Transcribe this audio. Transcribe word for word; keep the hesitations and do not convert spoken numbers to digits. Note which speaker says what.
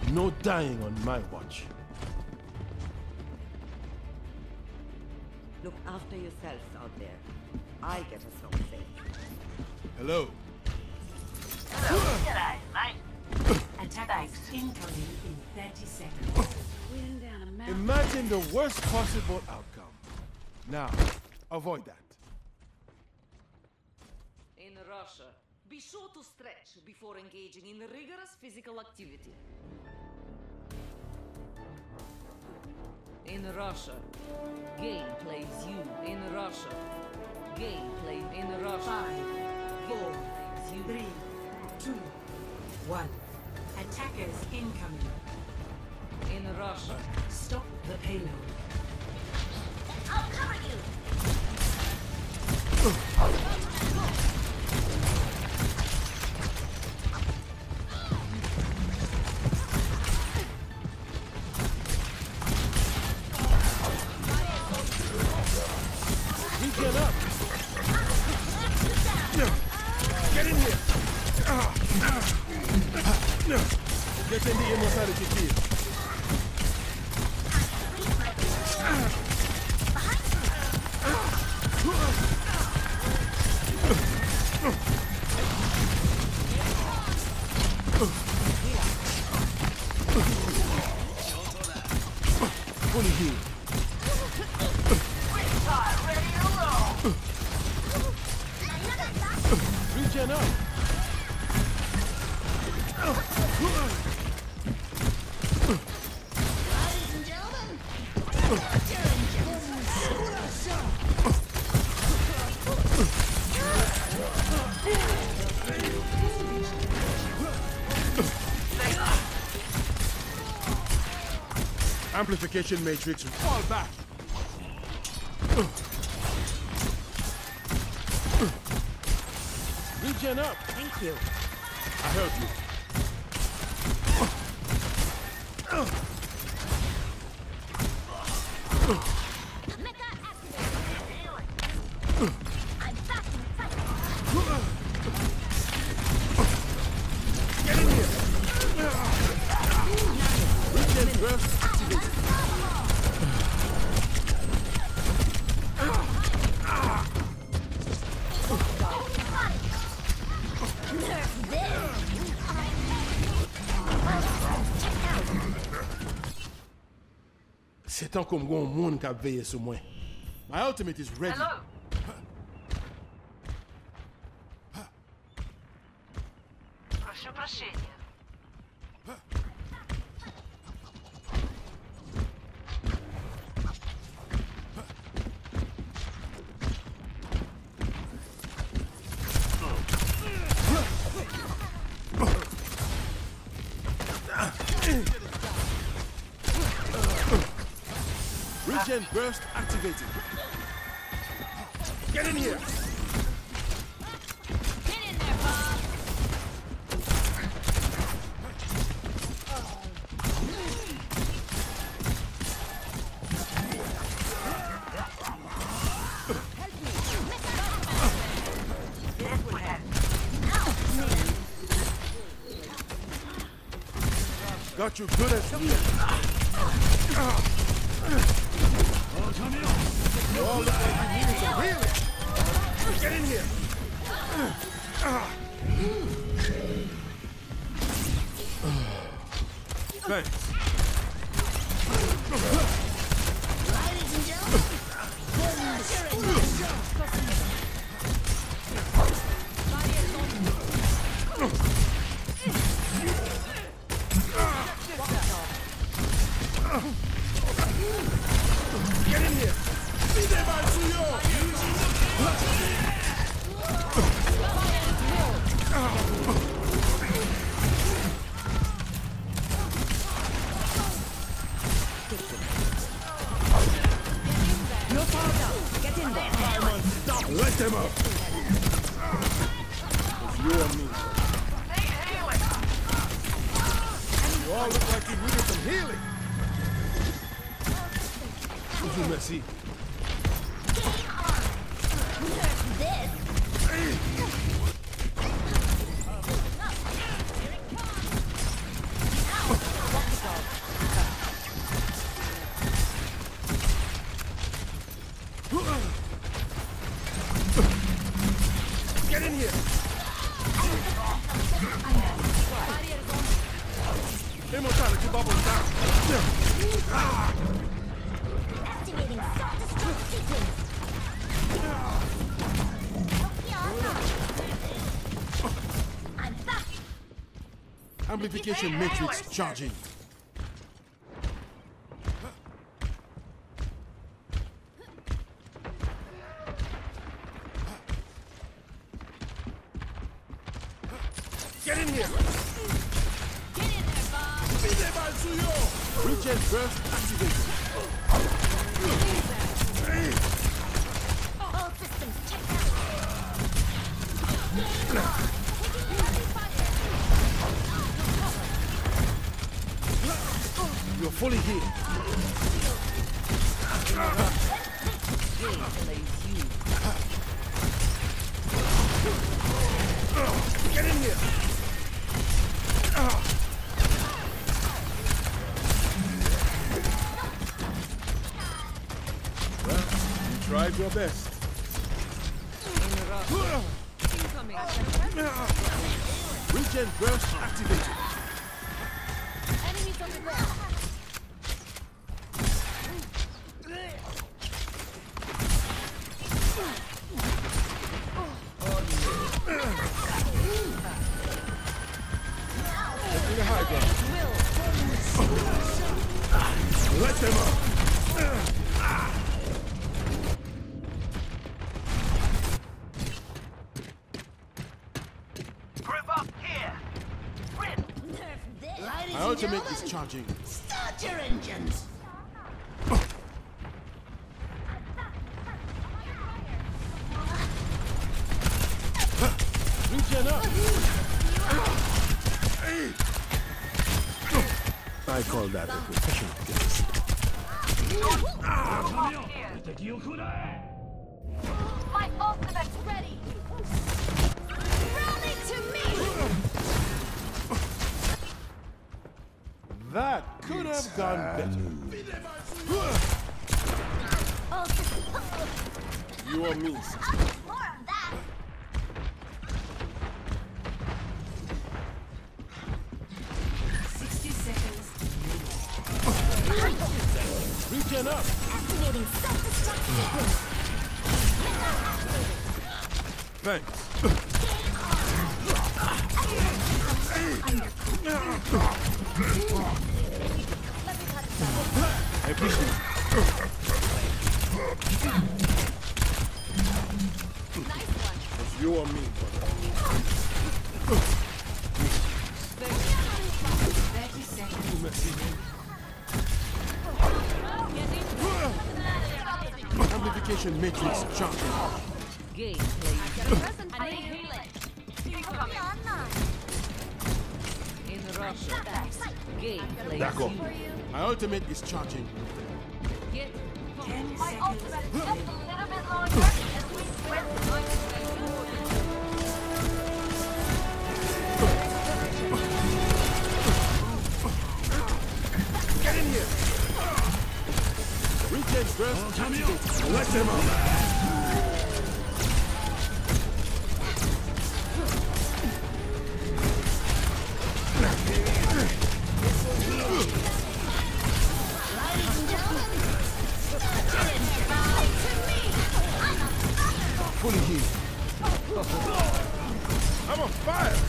Speaker 1: No dying on my watch.
Speaker 2: Look after yourselves out there. I'll get us home safe.
Speaker 1: Hello.
Speaker 3: Hello. G'day, mate.
Speaker 4: Attackers incoming in thirty seconds.
Speaker 2: Wheeling down a mountain.
Speaker 1: Imagine the worst possible outcome. Now, avoid that.
Speaker 5: In Russia, be sure to stretch before engaging in rigorous physical activity. In Russia, game plays you. In Russia, game play in Russia.
Speaker 4: Five, four,
Speaker 5: Plays you.
Speaker 4: three, two, one. Attackers incoming.
Speaker 5: In Russia,
Speaker 4: Stop the payload.
Speaker 3: I'll cover you.
Speaker 1: Get up! Get in here! Get in the immortality field. Fully healed. Regen up!
Speaker 3: Ladies and gentlemen,
Speaker 1: Amplification matrix will fall back. Regen up!
Speaker 2: Thank you.
Speaker 1: I heard you.
Speaker 3: Mecha activated. I'm back in sight.
Speaker 1: Get in here! Regen burst activated. C'est tant comme un monde qui a veillé sur moi. My ultimate is ready.
Speaker 3: Hello. Прошу прощения.
Speaker 1: Regen burst activated. Get in here!
Speaker 3: Get in there, Bob.
Speaker 1: Got you good as new. You all look like you needed some healing. Get in here. Thanks.
Speaker 3: Ladies and gentlemen,
Speaker 1: Get in here. Be there by Suyo.
Speaker 2: You're powered up. Get in there.
Speaker 1: Diamond, stop. Let them up. It's you and me. You all look like you needed some healing. Bonjour, merci.
Speaker 3: this.
Speaker 1: Get in here! Immortality bubbles down!
Speaker 3: Activating self-destruct sequence. I'm back.
Speaker 1: Amplification matrix charging. Get in here!
Speaker 3: Get in there, Bob.
Speaker 1: Regen burst activated.
Speaker 3: All systems checked out. Taking heavy fire.
Speaker 1: You're fully healed.
Speaker 5: Game plays you.
Speaker 1: Get in here! Well, you tried your best.
Speaker 5: Incoming.
Speaker 1: Regen burst activated.
Speaker 3: Enemies on the ground.
Speaker 1: Taking the high ground. Let them up.
Speaker 6: Group up here. Sprint.
Speaker 3: Nerf this.
Speaker 1: My ultimate is charging.
Speaker 3: Start your engines.
Speaker 1: Regen up. I call that a professional kiss.
Speaker 3: My ultimate's ready. Rally to me.
Speaker 1: That could have gone better.
Speaker 3: All systems.
Speaker 1: You or me, sister.
Speaker 3: More on that.
Speaker 4: sixty seconds.
Speaker 1: Regen up.
Speaker 3: Activating self-destruct sequence.
Speaker 1: Thanks. I appreciate it.
Speaker 3: Nice one.
Speaker 1: It's you or me, brother.
Speaker 4: thirty seconds.
Speaker 1: Amplification matrix charging.
Speaker 5: Game plays
Speaker 3: I need healing. Online.
Speaker 5: in Russia. Game plays
Speaker 1: Back up.
Speaker 5: you.
Speaker 1: My ultimate is charging.
Speaker 5: Get
Speaker 4: ten
Speaker 3: My
Speaker 4: seconds.
Speaker 3: ultimate is just a little bit longer as we sprint.
Speaker 1: Get in here! Regen burst activated. Let them up. Fully healed. I'm on fire!